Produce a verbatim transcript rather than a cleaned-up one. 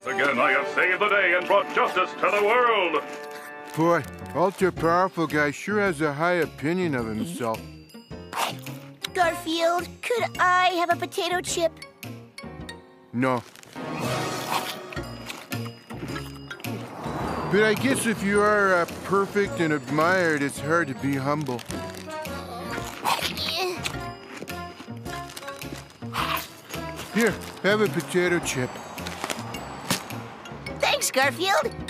Again, I have saved the day and brought justice to the world. Boy, ultra-powerful guy sure has a high opinion of himself. Garfield, could I have a potato chip? No. But I guess if you are uh, perfect and admired, it's hard to be humble. Here, have a potato chip. Thanks, Garfield.